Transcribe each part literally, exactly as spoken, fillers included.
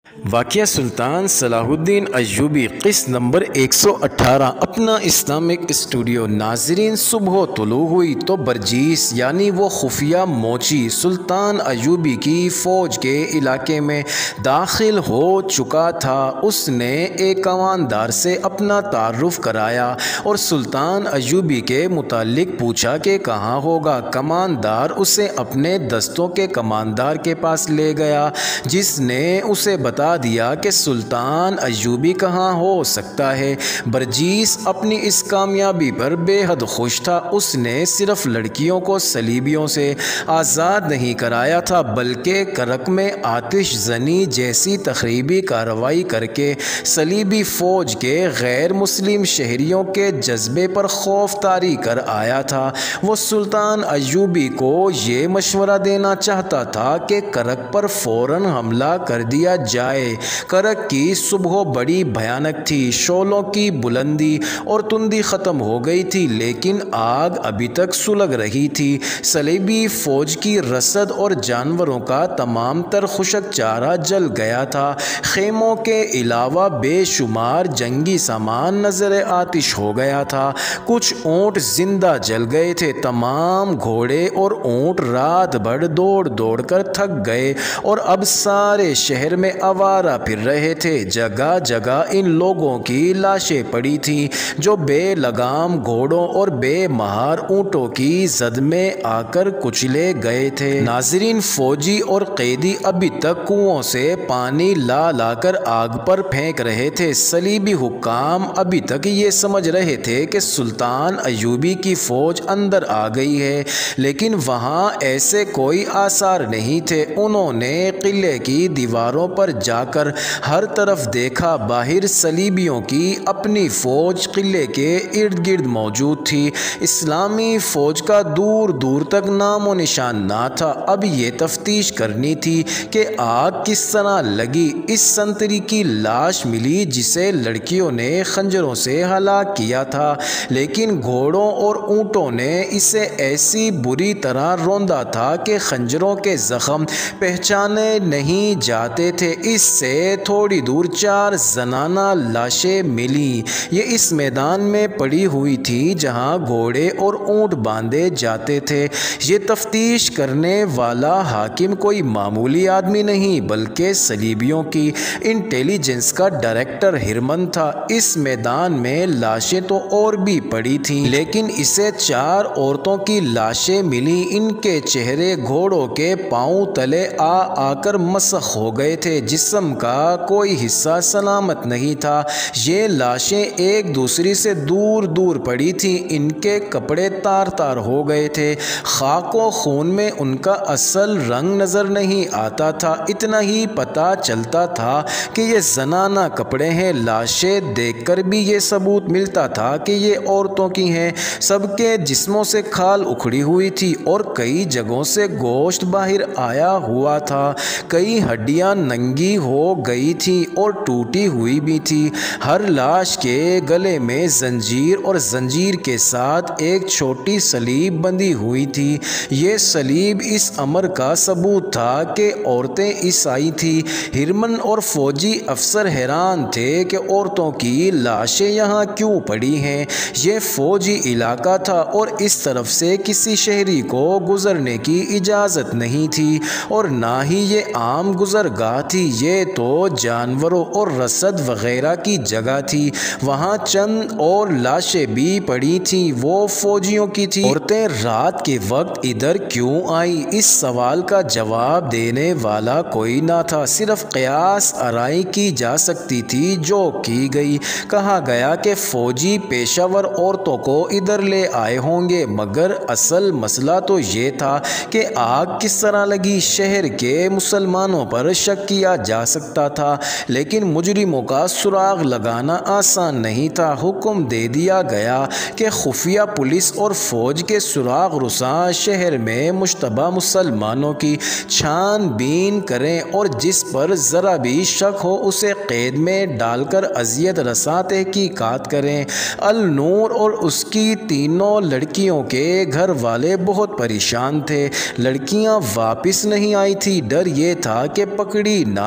واقعہ سلطان صلاح الدین ایوبی قسط نمبر ایک سو اٹھارہ اپنا اسلامک اسٹوڈیو۔ ناظرین، صبح طلوع ہوئی تو برجیس یعنی وہ خفیہ موچی سلطان ایوبی کی فوج کے علاقے میں داخل ہو چکا تھا۔ اس نے ایک کماندار سے اپنا تعارف کرایا اور سلطان ایوبی کے متعلق پوچھا کہ کہاں ہوگا۔ کماندار اسے اپنے دستوں کے کماندار کے پاس لے گیا، جس نے اسے بتا دیا کہ سلطان ایوبی کہاں ہو سکتا ہے۔ برجیس اپنی اس کامیابی پر بے حد خوش تھا۔ اس نے صرف لڑکیوں کو صلیبیوں سے آزاد نہیں کرایا تھا، بلکہ کرک میں آتش زنی جیسی تخریبی کارروائی کر کے صلیبی فوج کے غیر مسلم شہریوں کے جذبے پر خوف طاری کر آیا تھا۔ وہ سلطان ایوبی کو یہ مشورہ دینا چاہتا تھا کہ کرک پر فوراً حملہ کر دیا جائے۔ کرک کی صبح بڑی بھیانک تھی، شعلوں کی بلندی اور تندی ختم ہو گئی تھی، لیکن آگ ابھی تک سلگ رہی تھی۔ صلیبی فوج کی رسد اور جانوروں کا تمام تر خشک چارہ جل گیا تھا۔ خیموں کے علاوہ بے شمار جنگی سامان نظر آتش ہو گیا تھا۔ کچھ اونٹ زندہ جل گئے تھے۔ تمام گھوڑے اور اونٹ رات بھر دوڑ دوڑ کر تھک گئے اور اب سارے شہر میں آوارہ پھر رہے تھے۔ جگہ جگہ ان لوگوں کی لاشیں پڑی تھیں جو بے لگام گھوڑوں اور بے مہار اونٹوں کی زد میں آ کر کچلے گئے تھے۔ ناظرین، فوجی اور قیدی ابھی تک کنووں سے پانی لا لا کر آگ پر پھینک رہے تھے۔ صلیبی حکام ابھی تک یہ سمجھ رہے تھے کہ سلطان ایوبی کی فوج اندر آ گئی ہے، لیکن وہاں ایسے کوئی آثار نہیں تھے۔ انہوں نے قلعے کی دیواروں پر جا کر ہر طرف دیکھا۔ باہر صلیبیوں کی اپنی فوج قلعے کے ارد گرد موجود تھی۔ اسلامی فوج کا دور دور تک نام و نشان نہ تھا۔ اب یہ تفتیش کرنی تھی کہ آگ کس طرح لگی۔ اس سنتری کی لاش ملی جسے لڑکیوں نے خنجروں سے ہلاک کیا تھا، لیکن گھوڑوں اور اونٹوں نے اسے ایسی بری طرح روندا تھا کہ خنجروں کے زخم پہچانے نہیں جاتے تھے۔ اس سے تھوڑی دور چار زنانہ لاشیں ملیں۔ یہ اس میدان میں پڑی ہوئی تھیں جہاں گھوڑے اور اونٹ باندھے جاتے تھے۔ یہ تفتیش کرنے والا حاکم کوئی معمولی آدمی نہیں بلکہ صلیبیوں کی انٹیلی جنس کا ڈائریکٹر ہرمن تھا۔ اس میدان میں لاشیں تو اور بھی پڑی تھیں، لیکن اسے چار عورتوں کی لاشیں ملیں۔ ان کے چہرے گھوڑوں کے پاؤں تلے آ آ کر مسخ ہو گئے تھے، جسم کا کوئی حصہ سلامت نہیں تھا۔ یہ لاشیں ایک دوسری سے دور دور پڑی تھیں۔ ان کے کپڑے تار تار ہو گئے تھے۔ خاک و خون میں ان کا اصل رنگ نظر نہیں آتا تھا، اتنا ہی پتہ چلتا تھا کہ یہ زنانہ کپڑے ہیں۔ لاشیں دیکھ کر بھی یہ ثبوت ملتا تھا کہ یہ عورتوں کی ہیں۔ سب کے جسموں سے کھال اکھڑی ہوئی تھی اور کئی جگہوں سے گوشت باہر آیا ہوا تھا۔ کئی ہڈیاں ننگی ہو گئی تھیں اور ٹوٹی ہوئی بھی تھی۔ ہر لاش کے گلے میں زنجیر اور زنجیر کے ساتھ ایک چھوٹی صلیب بندھی ہوئی تھی۔ یہ صلیب اس امر کا ثبوت تھا کہ عورتیں عیسائی تھیں۔ ہرمن اور فوجی افسر حیران تھے کہ عورتوں کی لاشیں یہاں کیوں پڑی ہیں۔ یہ فوجی علاقہ تھا اور اس طرف سے کسی شہری کو گزرنے کی اجازت نہیں تھی، اور نہ ہی یہ عام گزرگاہ تھی۔ یہ تو جانوروں اور رسد وغیرہ کی جگہ تھی۔ وہاں چند اور لاشیں بھی پڑی تھیں، وہ فوجیوں کی تھیں۔ عورتیں رات کے وقت ادھر کیوں آئیں؟ اس سوال کا جواب دینے والا کوئی نہ تھا۔ صرف قیاس آرائی کی جا سکتی تھی، جو کی گئی۔ کہا گیا کہ فوجی پیشہ ور عورتوں کو ادھر لے آئے ہوں گے، مگر اصل مسئلہ تو یہ تھا کہ آگ کس طرح لگی۔ شہر کے مسلمانوں پر شک کیا جا سکتا تھا، لیکن مجرموں کا سراغ لگانا آسان نہیں تھا۔ حکم دے دیا گیا کہ خفیہ پولیس اور فوج کے سراغ رساں شہر میں مشتبہ مسلمانوں کی چھان بین کریں اور جس پر ذرا بھی شک ہو اسے قید میں ڈال کر اذیت رساں تحقیقات کریں۔ النور اور اس کی تینوں لڑکیوں کے گھر والے بہت پریشان تھے۔ لڑکیاں واپس نہیں آئی تھیں۔ ڈر یہ تھا کہ پکڑی نہ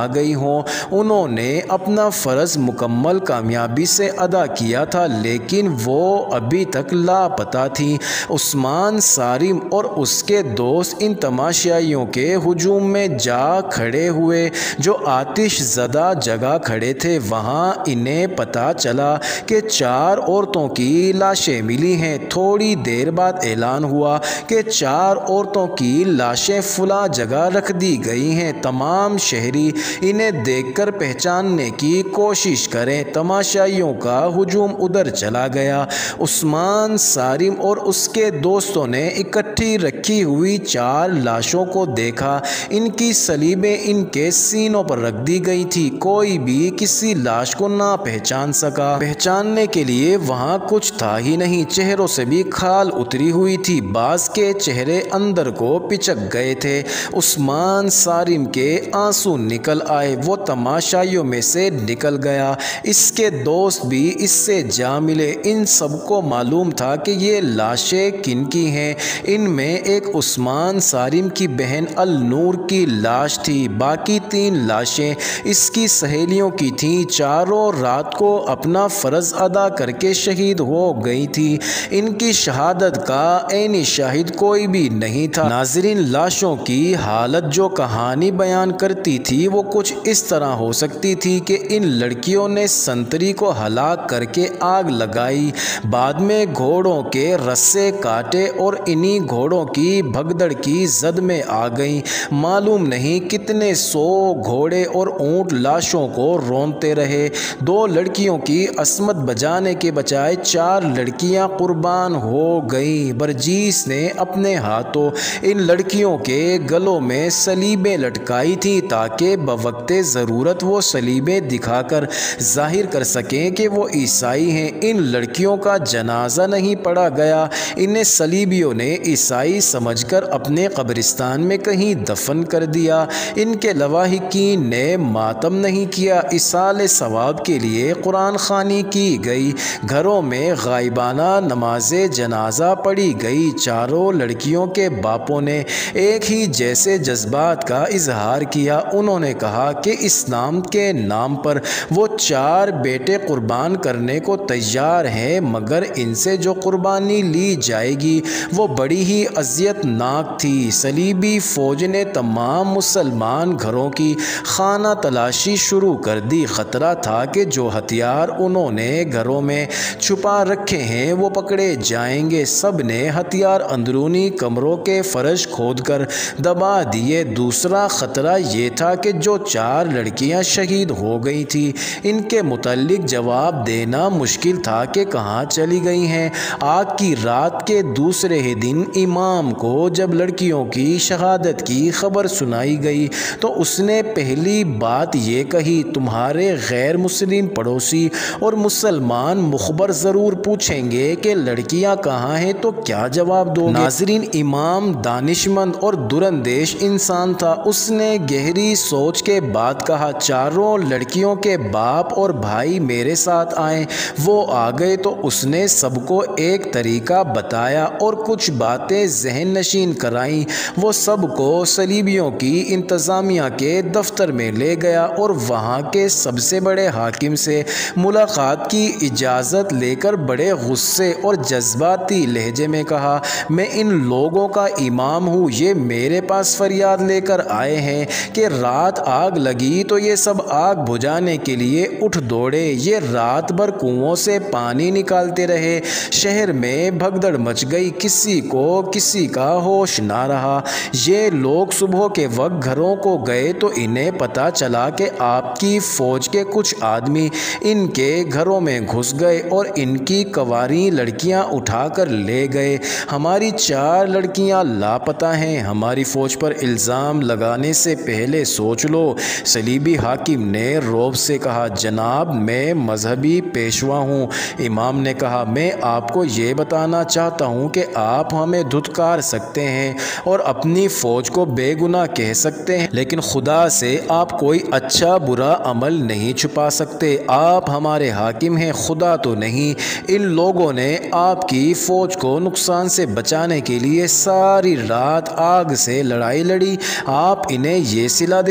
گئی ہوں۔ انہوں نے اپنا فرض مکمل کامیابی سے ادا کیا تھا، لیکن وہ ابھی تک لاپتہ تھیں۔ عثمان صارم اور اس کے دوست ان تماشائیوں کے ہجوم میں جا کھڑے ہوئے جو آتش زدہ جگہ کھڑے تھے۔ وہاں انہیں پتہ چلا کہ چار عورتوں کی لاشیں ملی ہیں۔ تھوڑی دیر بعد اعلان ہوا کہ چار عورتوں کی لاشیں فلاں جگہ رکھ دی گئی ہیں، تمام شہری انہیں دیکھ کر پہچاننے کی کوشش کریں۔ تماشائیوں کا ہجوم ادھر چلا گیا۔ عثمان صارم اور اس کے دوستوں نے اکٹھی رکھی ہوئی چار لاشوں کو دیکھا۔ ان کی صلیبیں ان کے سینوں پر رکھ دی گئی تھی۔ کوئی بھی کسی لاش کو نہ پہچان سکا۔ پہچاننے کے لیے وہاں کچھ تھا ہی نہیں۔ چہروں سے بھی کھال اتری ہوئی تھی، بعض کے چہرے اندر کو پچک گئے تھے۔ عثمان صارم کے آنسو نکل آئے، وہ تماشائیوں میں سے نکل گیا۔ اس کے دوست بھی اس سے جا ملے۔ ان سب کو معلوم تھا کہ یہ لاشیں کن کی ہیں۔ ان میں ایک عثمان صارم کی بہن النور کی لاش تھی، باقی تین لاشیں اس کی سہیلیوں کی تھیں۔ چاروں رات کو اپنا فرض ادا کر کے شہید ہو گئی تھی۔ ان کی شہادت کا عینی شاہد کوئی بھی نہیں تھا۔ ناظرین، لاشوں کی حالت جو کہانی بیان کرتی تھی وہ کچھ اس طرح ہو سکتی تھی کہ ان لڑکیوں نے سنتری کو ہلاک کر کے آگ لگائی، بعد میں گھوڑوں کے رسے کاٹے اور انہی گھوڑوں کی بھگدڑ کی زد میں آ گئیں۔ معلوم نہیں کتنے سو گھوڑے اور اونٹ لاشوں کو رونتے رہے۔ دو لڑکیوں کی عصمت بجانے کے بجائے چار لڑکیاں قربان ہو گئیں۔ برجیس نے اپنے ہاتھوں ان لڑکیوں کے گلوں میں صلیبیں لٹکائی تھیں تاکہ بوقت ضرورت وہ صلیبیں دکھا کر ظاہر کر سکیں کہ وہ عیسائی ہیں۔ ان لڑکیوں کا جنازہ نہیں پڑا گیا۔ انہیں صلیبیوں نے عیسائی سمجھ کر اپنے قبرستان میں کہیں دفن کر دیا۔ ان کے لواحقین نے ماتم نہیں کیا۔ ایصال ثواب کے لیے قرآن خوانی کی گئی، گھروں میں غائبانہ نماز جنازہ پڑھی گئی۔ چاروں لڑکیوں کے باپوں نے ایک ہی جیسے جذبات کا اظہار کیا۔ انہوں نے کہا کہ اسلام کے نام پر وہ چار بیٹے قربان کرنے کو تیار ہیں، مگر ان سے جو قربانی لی جائے گی وہ بڑی ہی اذیت ناک تھی۔ صلیبی فوج نے تمام مسلمان گھروں کی خانہ تلاشی شروع کر دی۔ خطرہ تھا کہ جو ہتھیار انہوں نے گھروں میں چھپا رکھے ہیں وہ پکڑے جائیں گے۔ سب نے ہتھیار اندرونی کمروں کے فرش کھود کر دبا دیے۔ دوسرا خطرہ یہ تھا کہ جو چار لڑکیاں شہید ہو گئی تھیں ان کے متعلق جواب دینا مشکل تھا کہ کہاں چلی گئی ہیں۔ آگ کی رات کے دوسرے ہی دن امام کو جب لڑکیوں کی شہادت کی خبر سنائی گئی تو اس نے پہلی بات یہ کہی، تمہارے غیر مسلم پڑوسی اور مسلمان مخبر ضرور پوچھیں گے کہ لڑکیاں کہاں ہیں تو کیا جواب دو گے؟ ناظرین، امام دانشمند اور دراندیش انسان تھا۔ اس نے گہری سوچ کے بعد کہا، چاروں لڑکیوں کے باپ اور بھائی میرے ساتھ آئیں۔ وہ آ گئے تو اس نے سب کو ایک طریقہ بتایا اور کچھ باتیں ذہن نشین کرائیں۔ وہ سب کو صلیبیوں کی انتظامیہ کے دفتر میں لے گیا اور وہاں کے سب سے بڑے حاکم سے ملاقات کی اجازت لے کر بڑے غصے اور جذباتی لہجے میں کہا، میں ان لوگوں کا امام ہوں، یہ میرے پاس فریاد لے کر آئے ہیں کہ رات آگ لگی تو یہ سب آگ بجھانے کے لیے اٹھ دوڑے۔ یہ رات بھر کنووں سے پانی نکالتے رہے۔ شہر میں بھگدڑ مچ گئی، کسی کو کسی کا ہوش نہ رہا۔ یہ لوگ صبح کے وقت گھروں کو گئے تو انہیں پتہ چلا کہ آپ کی فوج کے کچھ آدمی ان کے گھروں میں گھس گئے اور ان کی کنواری لڑکیاں اٹھا کر لے گئے۔ ہماری چار لڑکیاں لاپتہ ہیں، ہماری فوج پر الزام لگانے سے پہلے سوچ لو۔ صلیبی حاکم نے رعب سے کہا، جناب میں مذہبی پیشوا ہوں۔ امام نے کہا، میں آپ کو یہ بتانا چاہتا ہوں کہ آپ ہمیں دھتکار سکتے ہیں اور اپنی فوج کو بے گناہ کہہ سکتے ہیں، لیکن خدا سے آپ کوئی اچھا برا عمل نہیں چھپا سکتے۔ آپ ہمارے حاکم ہیں، خدا تو نہیں۔ ان لوگوں نے آپ کی فوج کو نقصان سے بچانے کے لیے ساری رات آگ سے لڑائی لڑی۔ آپ انہیں یہ صلہ دے رہے ہیں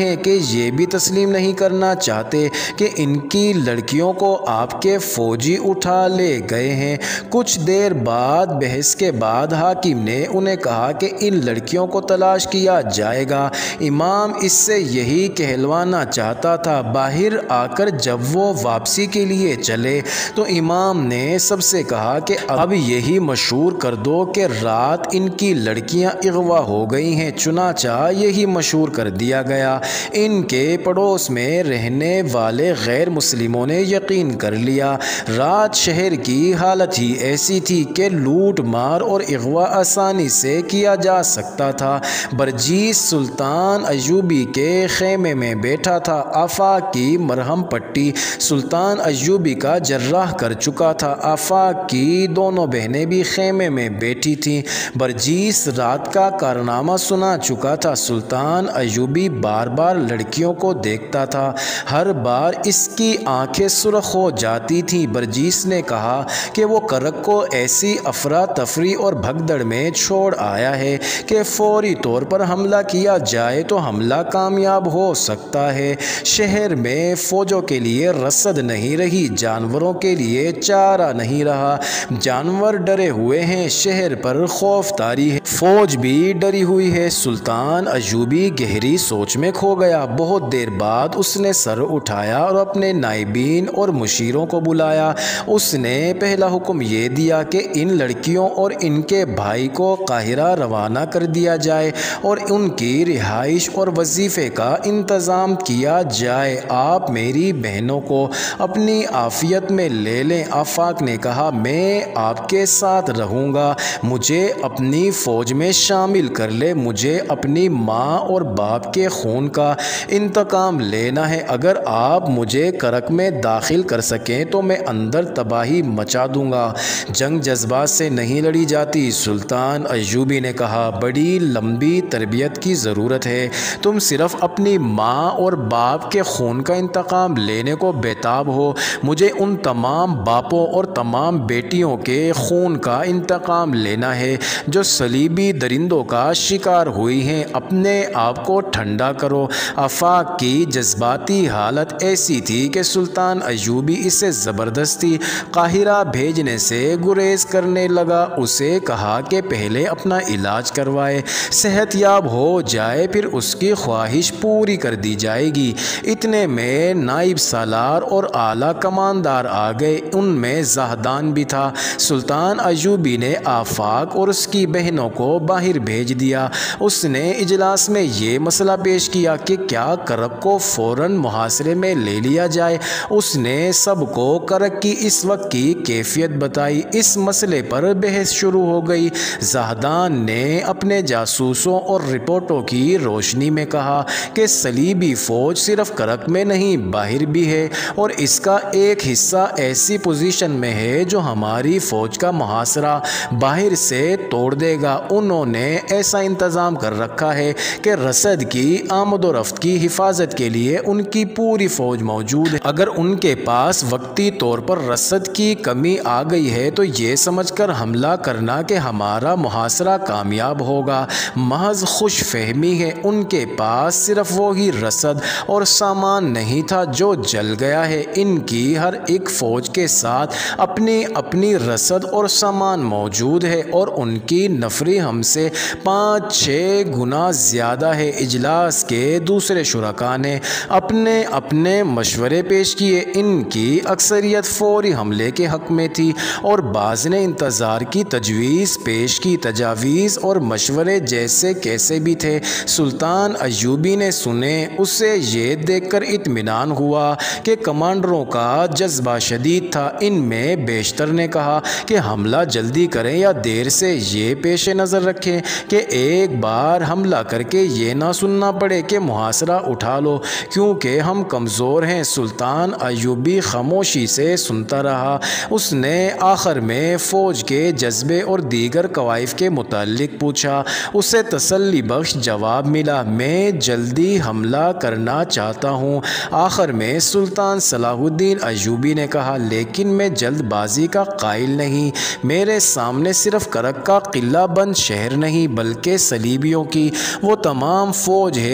ہیں کہ یہ بھی تسلیم نہیں کرنا چاہتے کہ ان کی لڑکیوں کو آپ کے فوجی اٹھا لے گئے ہیں۔ کچھ دیر بعد بحث کے بعد حاکم نے انہیں کہا کہ ان لڑکیوں کو تلاش کیا جائے گا۔ امام اس سے یہی کہلوانا چاہتا تھا۔ باہر آ کر جب وہ واپسی کے لیے چلے تو امام نے سب سے کہا کہ اب یہی مشہور کر دو کہ رات ان کی لڑکیاں اغوا ہو گئی ہیں۔ چنانچہ یہی مشہور کر دیا گیا۔ ان کے پڑوس میں رہنے والے غیر مسلموں نے یقین کر لیا۔ رات شہر کی حالت ہی ایسی تھی کہ لوٹ مار اور اغوا آسانی سے کیا جا سکتا تھا۔ برجیس سلطان ایوبی کے خیمے میں بیٹھا تھا۔ آفاق کی مرہم پٹی سلطان ایوبی کا جراح کر چکا تھا۔ آفاق کی دونوں بہنیں بھی خیمے میں بیٹھی تھیں۔ برجیس رات کا کارنامہ سنا چکا تھا۔ سلطان ایوبی بار بار لڑکیوں کو دیکھتا تھا۔ ہر بار اس کی آنکھیں سرخ ہو جاتی تھیں۔ برجیس نے کہا کہ وہ کرک کو ایسی افراتفری اور بھگدڑ میں چھوڑ آیا ہے کہ فوری طور پر حملہ کیا جائے تو حملہ کامیاب ہو سکتا ہے۔ شہر میں فوجوں کے لیے رسد نہیں رہی، جانوروں کے لیے چارہ نہیں رہا۔ جانور ڈرے ہوئے ہیں، شہر پر خوف طاری ہے، فوج بھی ڈری ہوئی ہے۔ سلطان ایوبی گہری سوچ میں کھو گیا۔ بہت دیر بعد اس نے سر اٹھایا اور اپنے نائبین اور مشیروں کو بلایا۔ اس نے پہلا حکم یہ دیا کہ ان لڑکیوں اور ان کے بھائی کو قاہرہ روانہ کر دیا جائے اور ان کی رہائش اور وظیفے کا انتظام کیا جائے۔ آپ میری بہنوں کو اپنی عافیت میں لے لیں۔ آفاق نے کہا، میں آپ کے ساتھ رہوں گا، مجھے اپنی فوج میں شامل کر لے۔ مجھے اپنی ماں اور باپ کے خون کا انتقام لینا ہے۔ اگر آپ مجھے کرک میں داخل کر سکیں تو میں اندر تباہی مچا دوں گا۔ جنگ جذبات سے نہیں لڑی جاتی، سلطان ایوبی نے کہا، بڑی لمبی تربیت کی ضرورت ہے۔ تم صرف اپنی ماں اور باپ کے خون کا انتقام لینے کو بےتاب ہو۔ مجھے ان تمام باپوں اور تمام بیٹیوں کے خون کا انتقام لینا ہے جو صلیبی درندوں کا شکار ہوئی ہیں۔ اپنے آپ کو ٹھنڈا کرو۔ آفاق کی جذباتی حالت ایسی تھی کہ سلطان ایوبی اسے زبردستی قاہرہ بھیجنے سے گریز کرنے لگا۔ اسے کہا کہ پہلے اپنا علاج کروائے، صحت یاب ہو جائے، پھر اس کی خواہش پوری کر دی جائے گی۔ اتنے میں نائب سالار اور اعلیٰ کماندار آ گئے، ان میں زاہدان بھی تھا۔ سلطان ایوبی نے آفاق اور اس کی بہنوں کو باہر بھیج دیا۔ اس نے اجلاس میں یہ مسئلہ پیش کیا کہ کیا کرک کو فوراً محاصرے میں لے لیا جائے۔ اس نے سب کو کرک کی اس وقت کی کیفیت بتائی۔ اس مسئلے پر بحث شروع ہو گئی۔ زاہدان نے اپنے جاسوسوں اور رپورٹوں کی روشنی میں کہا کہ صلیبی فوج صرف کرک میں نہیں باہر بھی ہے اور اس کا ایک حصہ ایسی پوزیشن میں ہے جو ہماری فوج کا محاصرہ باہر سے توڑ دے گا۔ انہوں نے ایسا انتظام کر رکھا ہے کہ رسد کی آمد و رفت کی حفاظت کے لیے ان کی پوری فوج موجود ہے۔ اگر ان کے پاس وقتی طور پر رسد کی کمی آ گئی ہے تو یہ سمجھ کر حملہ کرنا کہ ہمارا محاصرہ کامیاب ہوگا محض خوش فہمی ہے۔ ان کے پاس صرف وہی رسد اور سامان نہیں تھا جو جل گیا ہے۔ ان کی ہر ایک فوج کے ساتھ اپنی اپنی رسد اور سامان موجود ہے اور ان کی نفری ہم سے پانچ چھ گنا زیادہ ہے۔ اجلاس کے دوسرے شرکاء نے اپنے اپنے مشورے پیش کیے۔ ان کی اکثریت فوری حملے کے حق میں تھی اور بعض نے انتظار کی تجویز پیش کی۔ تجاویز اور مشورے جیسے کیسے بھی تھے سلطان ایوبی نے سنے۔ اسے یہ دیکھ کر اطمینان ہوا کہ کمانڈروں کا جذبہ شدید تھا۔ ان میں بیشتر نے کہا کہ حملہ جلدی کریں یا دیر سے یہ پیش نظر رکھیں کہ ایک بار حملہ کر کے یہ نہ سننا پڑے کہ محاصرہ اٹھا لو کیونکہ ہم کمزور ہیں۔ سلطان ایوبی خاموشی سے سنتا رہا۔ اس نے آخر میں فوج کے جذبے اور دیگر کوائف کے متعلق پوچھا۔ اسے تسلی بخش جواب ملا، میں جلدی حملہ کرنا چاہتا ہوں۔ آخر میں سلطان صلاح الدین ایوبی نے کہا، لیکن میں جلد بازی کا قائل نہیں۔ میرے سامنے صرف کرک کا قلعہ بند شہر نہیں بلکہ صلیبیوں کی وہ تمام فوج ہے جو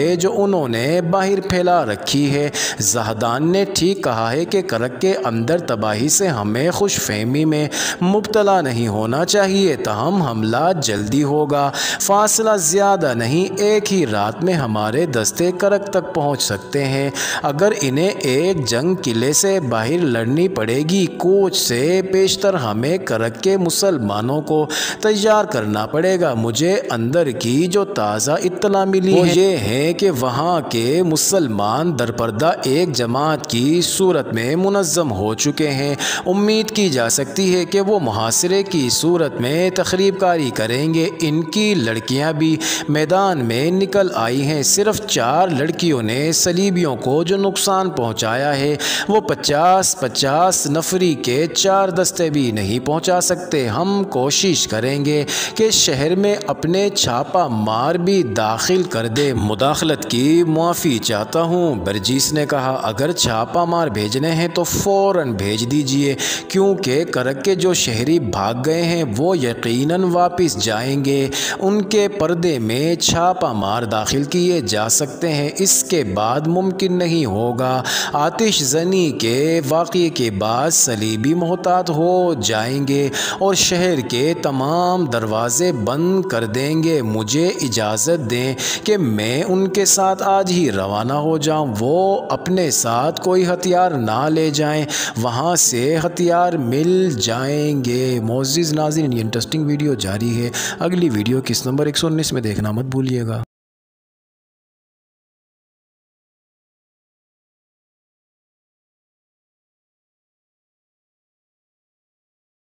انہوں نے باہر پھیلا رکھی ہے۔ زاہدان نے ٹھیک کہا ہے کہ کرک کے اندر تباہی سے ہمیں خوش فہمی میں مبتلا نہیں ہونا چاہیے، تاہم حملہ جلدی ہوگا، فاصلہ زیادہ نہیں، ایک ہی رات میں ہمارے دستے کرک تک پہنچ سکتے ہیں۔ اگر انہیں ایک جنگ قلعے سے باہر لڑنی پڑے گی، کوچ سے پیشتر ہمیں کرک کے مسلمانوں کو تیار کرنا پڑے گا۔ مجھے اندر کی جو تازہ اطلاع ملی ہے وہ یہ ہے کہ وہاں کے مسلمان درپردہ ایک جماعت کی صورت میں منظم ہو چکے ہیں۔ امید کی جا سکتی ہے کہ وہ محاصرے کی صورت میں تخریب کاری کریں گے۔ ان کی لڑکیاں بھی میدان میں نکل آئی ہیں۔ صرف چار لڑکیوں نے صلیبیوں کو جو نقصان پہنچایا ہے وہ پچاس پچاس نفری کے چار دستے بھی نہیں پہنچا سکتے۔ ہم کوشش کریں گے کہ شہر میں اپنے چھاپا مار بھی داخل کر دے۔ مداخلت کی معافی چاہتا ہوں، برجیس نے کہا۔ اگر چھاپا مار بھیجنے ہیں تو فوراً بھیج دیجئے، کیونکہ کرک کے جو شہری بھاگ گئے ہیں وہ یقیناً واپس جائیں گے۔ ان کے پردے میں چھاپا مار داخل کیے جا سکتے ہیں، اس کے بعد ممکن نہیں ہوگا۔ آتش زنی کے واقعے کے بعد صلیبی محتاط ہو جائیں گے اور شہر کے تمام دروازے بند کر دیں گے۔ مجھے اجازت دیں کہ میں ان کے ساتھ آج ہی روانہ ہو جاؤں۔ وہ اپنے ساتھ کوئی ہتھیار نہ لے جائیں، وہاں سے ہتھیار مل جائیں گے۔ معزز ناظرین، یہ انٹرسٹنگ ویڈیو جاری ہے، اگلی ویڈیو کس نمبر ایک سو انیس میں دیکھنا مت بھولیے گا۔